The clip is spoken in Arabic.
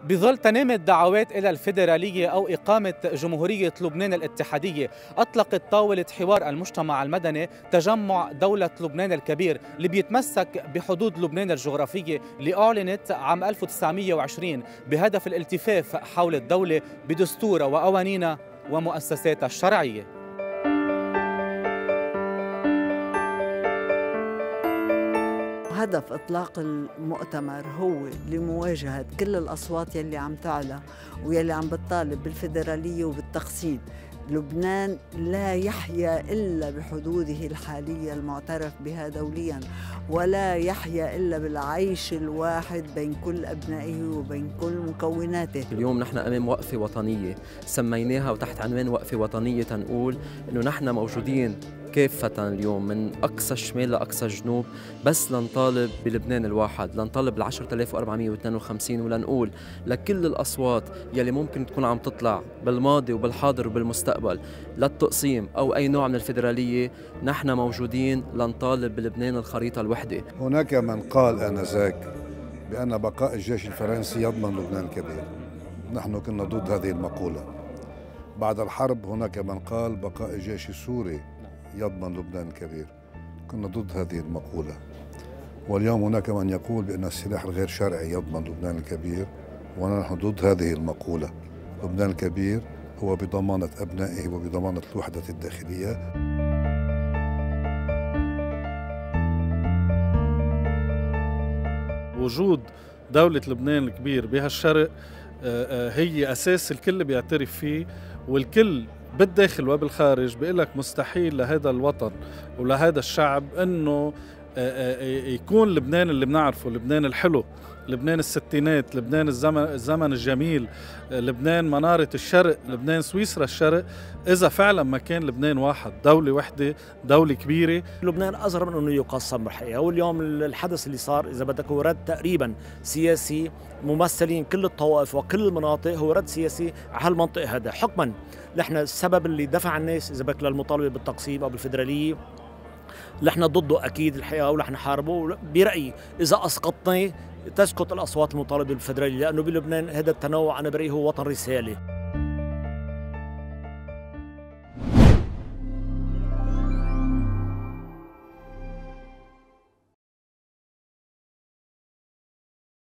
بظل تنامي الدعوات إلى الفيدرالية أو إقامة جمهورية لبنان الاتحادية، أطلقت طاولة حوار المجتمع المدني تجمع دولة لبنان الكبير اللي بيتمسك بحدود لبنان الجغرافية اللي أعلنت عام 1920 بهدف الالتفاف حول الدولة بدستورها وقوانينها ومؤسساتها الشرعية. هدف إطلاق المؤتمر هو لمواجهة كل الأصوات يلي عم تعلى ويلي عم بتطالب بالفيدرالية وبالتقسيم. لبنان لا يحيا إلا بحدوده الحالية المعترف بها دولياً، ولا يحيا إلا بالعيش الواحد بين كل أبنائه وبين كل مكوناته. اليوم نحن أمام وقفة وطنية سميناها وتحت عنوان وقفة وطنية، تنقول إنه نحن موجودين كافة اليوم من أقصى الشمال لأقصى الجنوب بس لنطالب بلبنان الواحد، لنطالب بال 10452 ولنقول لكل الأصوات يلي ممكن تكون عم تطلع بالماضي وبالحاضر وبالمستقبل للتقسيم أو أي نوع من الفيدرالية، نحن موجودين لنطالب بلبنان الخريطة الوحدة. هناك من قال آنذاك بأن بقاء الجيش الفرنسي يضمن لبنان الكبير. نحن كنا ضد هذه المقولة. بعد الحرب هناك من قال بقاء الجيش السوري يضمن لبنان الكبير. كنا ضد هذه المقولة. واليوم هناك من يقول بأن السلاح الغير شرعي يضمن لبنان الكبير، ونحن ضد هذه المقولة. لبنان الكبير هو بضمانة أبنائه وبضمانة الوحدة الداخلية. وجود دولة لبنان الكبير بهالشرق هي أساس الكل بيعترف فيه، والكل بالداخل وبالخارج بيقول لك مستحيل لهذا الوطن ولهذا الشعب انه يكون لبنان اللي بنعرفه، لبنان الحلو، لبنان الستينات، لبنان الزمن الجميل، لبنان منارة الشرق، لبنان سويسرا الشرق، إذا فعلا ما كان لبنان واحد، دولة وحدة، دولة كبيرة. لبنان أصغر من أنه يقسم بالحقيقة، واليوم الحدث اللي صار إذا بدك هو رد تقريبا سياسي، ممثلين كل الطوائف وكل المناطق، هو رد سياسي على هالمنطقة هذا، حكما نحن السبب اللي دفع الناس إذا بدك للمطالبة بالتقسيم أو بالفيدرالية نحن ضده أكيد الحقيقة، ونحن نحاربه. برأيي إذا أسقطناه تسقط الأصوات المطالبة بالفيدرالية، لأنه بلبنان هذا التنوع أنا برأيي هو وطن رسالة.